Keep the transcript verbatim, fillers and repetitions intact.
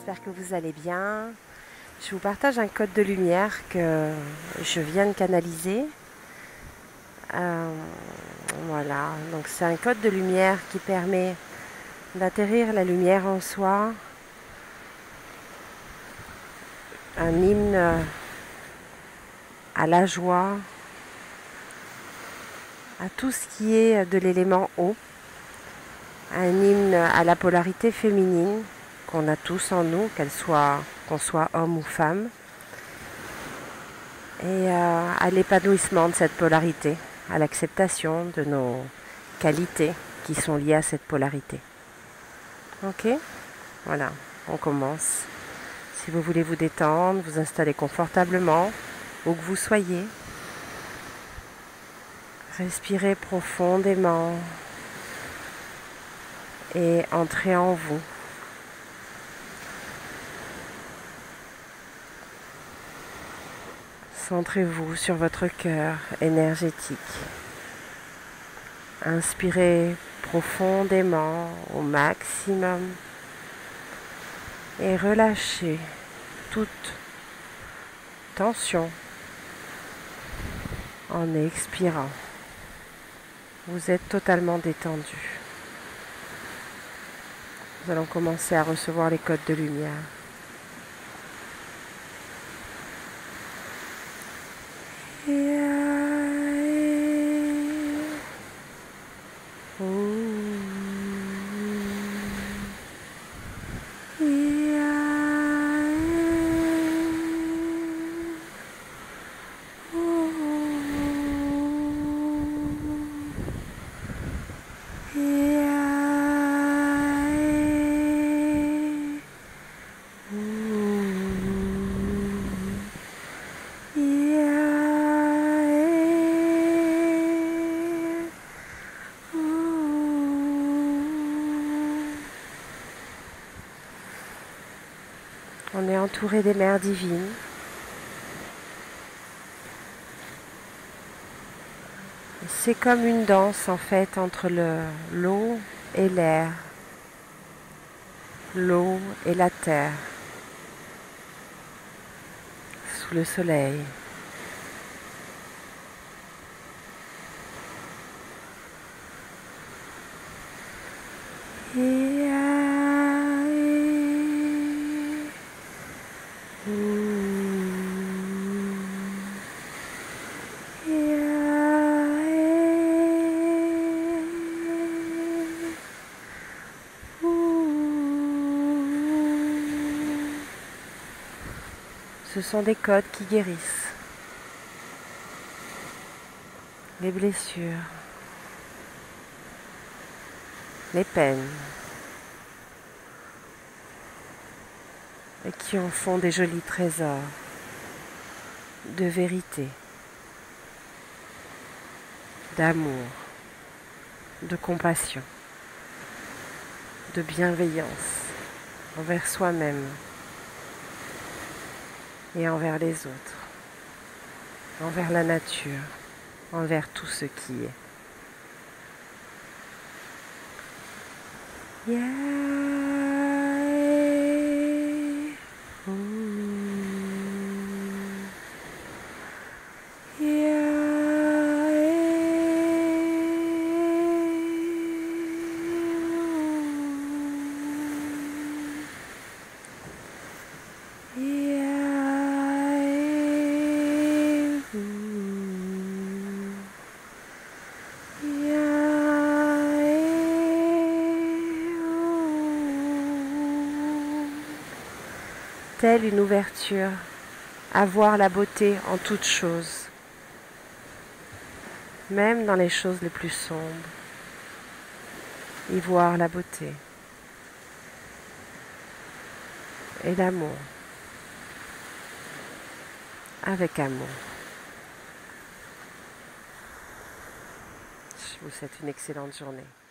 j'espère que vous allez bien. Je vous partage un code de lumière que je viens de canaliser. Euh, voilà, donc c'est un code de lumière qui permet d'atterrir la lumière en soi, un hymne à la joie, à tout ce qui est de l'élément eau, un hymne à la polarité féminine qu'on a tous en nous, qu'elle soit, qu'on soit homme ou femme, et euh, à l'épanouissement de cette polarité, à l'acceptation de nos qualités qui sont liées à cette polarité. Ok ? Voilà, on commence. Si vous voulez vous détendre, vous installer confortablement, où que vous soyez, respirez profondément et entrez en vous. Centrez-vous sur votre cœur énergétique. Inspirez profondément au maximum et relâchez toute tension en expirant. Vous êtes totalement détendu. Nous allons commencer à recevoir les codes de lumière. On est entouré des mers divines. C'est comme une danse en fait entre le, l'eau et l'air, l'eau et la terre, sous le soleil. Ce sont des codes qui guérissent les blessures, les peines, et qui en font des jolis trésors de vérité, d'amour, de compassion, de bienveillance envers soi-même et envers les autres, envers la nature, envers tout ce qui est. Yeah. Telle une ouverture à voir la beauté en toutes choses, même dans les choses les plus sombres, y voir la beauté et l'amour, avec amour. Je vous souhaite une excellente journée.